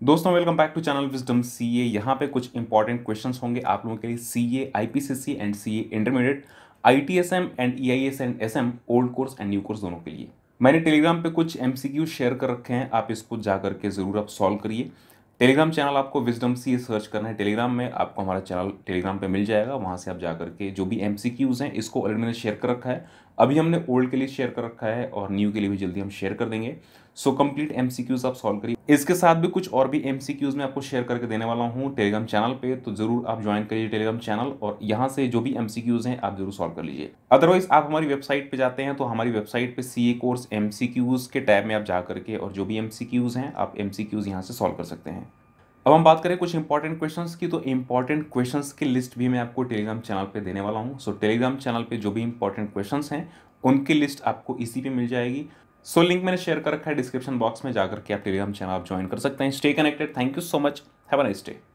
दोस्तों welcome back to channel Wisdom CA. यहाँ पे कुछ इंपॉर्टेंट क्वेश्चंस होंगे आप लोगों के लिए। CA IPCC and CA intermediate, ITSM and EIS and SM, old course and new course दोनों के लिए। मैंने टेलीग्राम पे कुछ एमसीक्यू शेयर कर रखे हैं, आप इसको जा करके ज़रूर आप सॉल्व करिए। टेलीग्राम चैनल आपको विजडम सीए सर्च करना है, टेलीग्राम में आपको हमारा चैनल टेलीग्राम पे मिल जाएगा। वहाँ से आप जा करके जो भी एमसीक्यूज़ हैं, इसको ऑलरेडी मैंने शेयर कर रखा है, अभी हमने ओल्ड के लिए शेयर कर रखा है और न्यू के लिए भी जल्दी हम शेयर कर देंगे। सो कंप्लीट एमसीक्यूज आप सॉल्व करिए। इसके साथ भी कुछ और भी एमसीक्यूज मैं आपको शेयर करके देने वाला हूँ टेलीग्राम चैनल पे, तो जरूर आप ज्वाइन करिए टेलीग्राम चैनल और यहाँ से जो भी एमसीक्यूज हैं आप जरूर सॉल्व कर लीजिए। अदरवाइज आप हमारी वेबसाइट पे जाते हैं तो हमारी वेबसाइट पे सीए कोर्स एमसीक्यूज के टैब में आप जा करके और जो भी एमसीक्यूज हैं आप एमसीक्यूज यहाँ से सॉल्व कर सकते हैं। अब हम बात करें कुछ इंपॉर्टेंट क्वेश्चंस की, तो इंपॉर्टेंट क्वेश्चंस की लिस्ट भी मैं आपको टेलीग्राम चैनल पे देने वाला हूँ। सो टेलीग्राम चैनल पे जो भी इंपॉर्टेंट क्वेश्चंस हैं उनकी लिस्ट आपको इसी पे मिल जाएगी। सो लिंक मैंने शेयर कर रखा है डिस्क्रिप्शन बॉक्स में, जाकर के आप टेलीग्राम चैनल आप ज्वाइन कर सकते हैं। Stay connected, thank you so much, have a nice day.